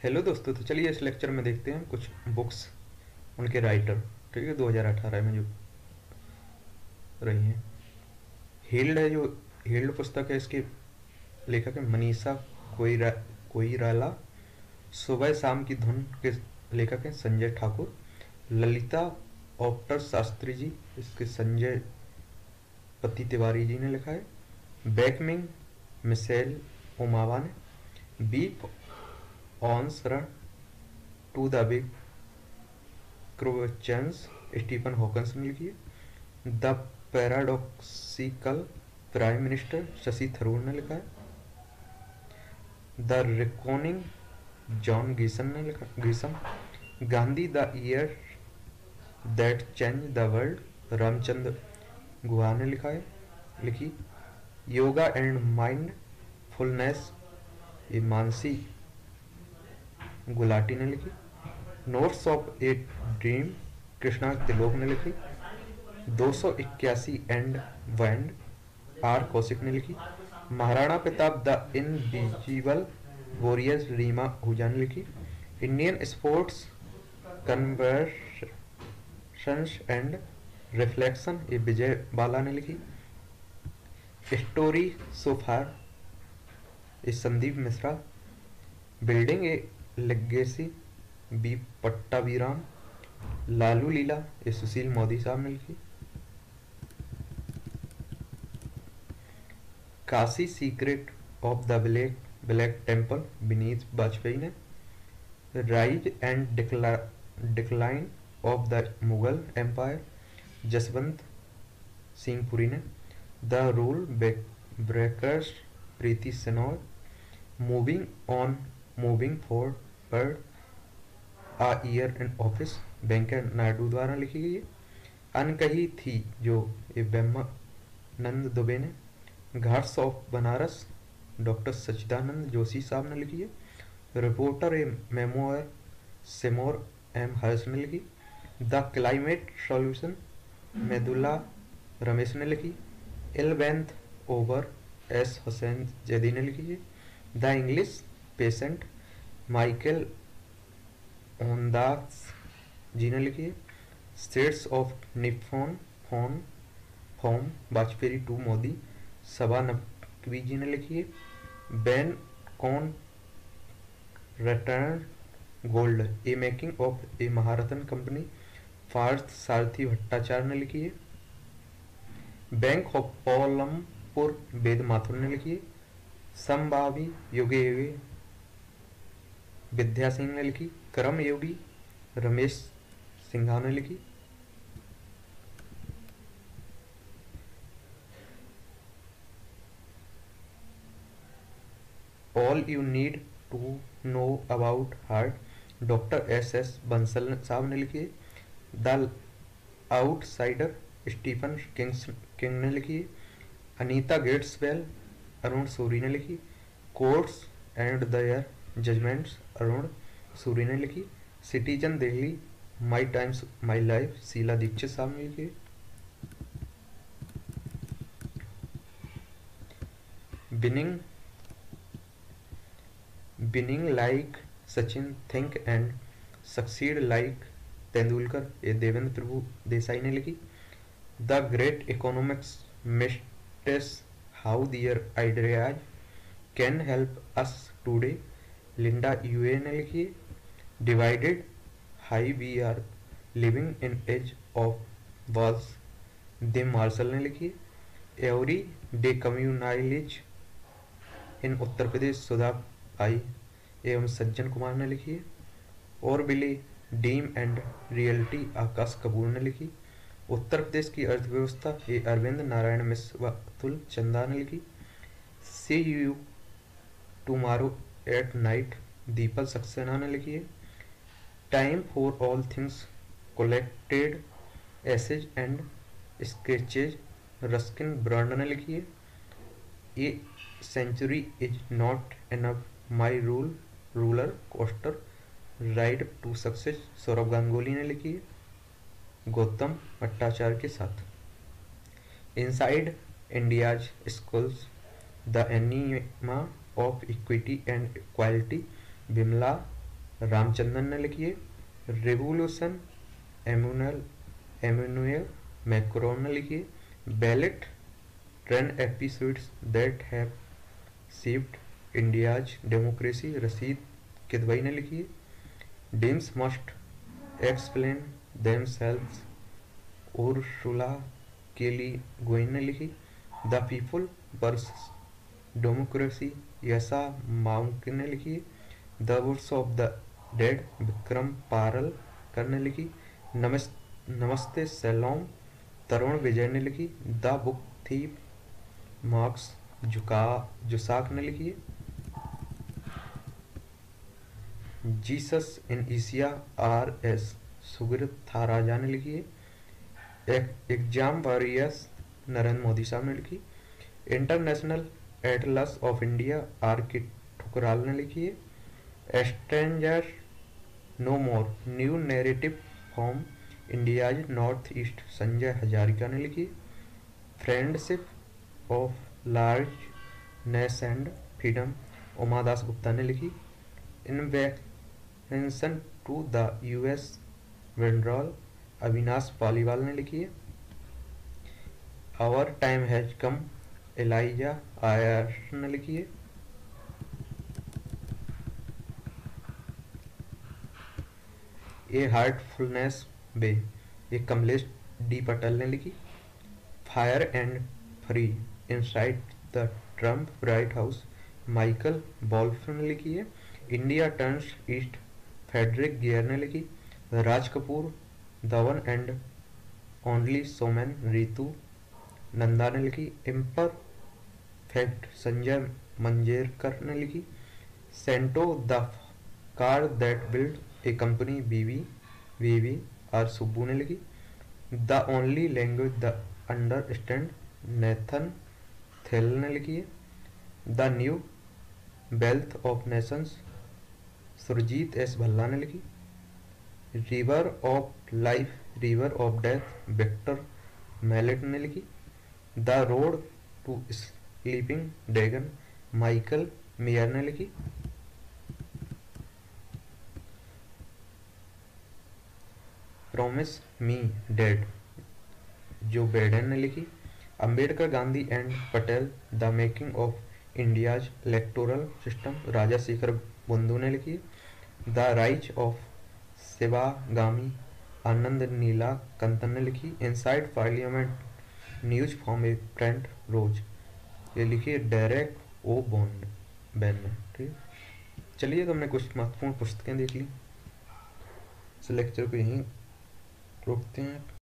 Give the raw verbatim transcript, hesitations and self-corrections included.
Hello दोस्तों, तो चलिए इस लेक्चर में देखते हैं कुछ बुक्स, उनके राइटर। ठीक है, दो हज़ार अठारह में जो रही हैं। हील्ड है, जो हील्ड पुस्तक है, इसके लेखक है मनीषा कोइरा कोइराला। सुबह शाम की धुन के लेखक हैं संजय ठाकुर। ललिता ऑप्टर शास्त्री जी, इसके संजय पति तिवारी जी ने लिखा है। बैकमिंग मिशेल ओमावा ने। बीफ answers to the big questions Stephen Hawking ने लिखी है। The paradoxical prime minister Shashi Tharoor ने लिखा है। द रिकॉनिंग जॉन गीसन ने लिखा Grisham. Gandhi the year that change the world Ramachandra Guha ने लिखा है लिखी। योगा एंड माइंड फुलनेस ये मानसी गुलाटी ने लिखी। Notes of a dream Krishna Tilok ने लिखी। दो सौ इक्यासी एंड वैंड आर कौशिक ने लिखी। Maharana Pratap the invisible warriors Reema Ahuja ने लिखी। Indian sports conversations and reflection ये विजय बाला ने लिखी। स्टोरी सो फार ये Sandeep Mishra. Building a legacy B Pattabhiram. Lalu Leela ये सुशील मोदी साहब ने लिखी। Kashi secret of the black black temple Vineet Vajpayee ने। Rise and decline of the Mughal empire Jaswant Singh Puri ने। The rule breakers Preeti Shenoy. Moving on moving forward a year in office Venkaiah Naidu द्वारा लिखी गई है। अनकही थी जो ये ब्रह्मानंद दुबे ने। Ghats of Banaras doctor Sachchidanand Joshi साहब ने लिखी है। Reporter a memoir Seymour M Hersh ने लिखी। The climate solution Mridula Ramesh ने लिखी। Eleventh hour S Hussain Zaidi ने लिखी है। The English patient Michael Ondaatje ji ने लिखी है। स्टेट्स ऑफ निफोन फोन फॉर्म वाजपेयी टू मोदी सभा नकवी जी ने लिखी है। बैन कॉन रिटर्न gold a making of a Maharatna company Partha Sarathi Bhattacharya ने लिखी है। बैंक ऑफ कोलमपुर वेद माथुर ने लिखी है। संभावी योगे योगे विद्या सिंह ने लिखी। कर्म योगी रमेश सिंघा ने लिखी। All you need to know about heart doctor S S Bansal साहब ने लिखी है। The outsider Stephen Kings King ने लिखी है। अनीता गेट्सवेल अरुण सूरी ने लिखी। Courts and their judgements Arun Shourie ने लिखी। Citizen Delhi my times my life Sheila Dikshit साहब ने लिखी। Winning winning like Sachin think and succeed like Tendulkar ये देवेंद्र प्रभु देसाई ने लिखी। The great economics मिस्टेस how their ideas can help us today Linda Yueh ने लिखी। Divided why we are living in age of walls दे Marshall ने लिखी। एवरी डे कम्युनाइलेज इन उत्तर प्रदेश सुधा आई एवं सज्जन कुमार ने लिखी है। और बिली dream and reality Akash Kapoor ने लिखी। उत्तर प्रदेश की अर्थव्यवस्था ये अरविंद नारायण मिश्र अतुल चंदा ने लिखी। See you tomorrow at night Deepak Saxena ने लिखी है। Time for all things collected essays and sketches Ruskin Bond ने लिखी है। A century is not enough my rule roller coaster ride to success Sourav Ganguly ने लिखी है गौतम भट्टाचार्य के साथ। इनसाइड इंडियाज स्कूल्स द एनिमा of equity and equality Vimala Ramachandran ने लिखी है। रेवोल्यूशन एमुनल एमुनुएल मैक्रोन ने लिखी है। Ballot ten episodes that have shaped India's democracy Rasheed Kidwai ने लिखी है। Dreams must explain themselves Ursula K Le Guin ने लिखी। The people versus democracy Yascha Mounk ने लिखी है। The woods of the dead Vikram Paralkar ने लिखी। नमस नमस्ते सैलोम तरुण विजय ने लिखी। द बुक थीप मार्क्स जुका जुसाक ने लिखी है। Jesus in Asia R S Sugirtharajah ने लिखी है। एग्जाम वॉरियर्स नरेंद्र मोदी साहब ने लिखी। International atlas of India R K Thukral ने लिखी है। Stranger no more new narrative from India's north east Sanjoy Hazarika ने लिखी। Friendship of largeness and freedom Uma Das Gupta ने लिखी। Invention to the US withdrawal Avinash Paliwal ने लिखी है। Our time has come Alyssa Ayres ने लिखी है। ए हार्टफुलनेस बे ये कमलेश डी पटेल ने लिखी। Fire and fury inside the Trump White House Michael Wolff ने लिखी है। India turns east Frederic Grare ने लिखी। Raj Kapoor Dhawan and only showman Ritu Nanda ने लिखी। इम्पर फैक्ट संजय मंजेरकर ने लिखी। Santro the car that build a company B V वीवी आर सुब्बू ने लिखी। The only language the understand Nathan Thrall ने लिखी है। The new wealth of nations Surjit S Bhalla ने लिखी। River of life river of death Victor Mallet ने लिखी। The road to sleeping dragon Michael Meyer ने लिखी। Promise me dad Joe Biden ने लिखी। Ambedkar Gandhi and Patel the making of India's electoral system Raja Shekhar बुंदू ने लिखी। The rise of Sivagami Anand Neelakantan ने लिखी। Inside parliament news from a front row ये लिखी डेरेक ओ बॉन्ड बैन ने। ठीक, चलिए तो हमने कुछ महत्वपूर्ण पुस्तकें देख ली। इस लेक्चर को यहीं रोकते हैं।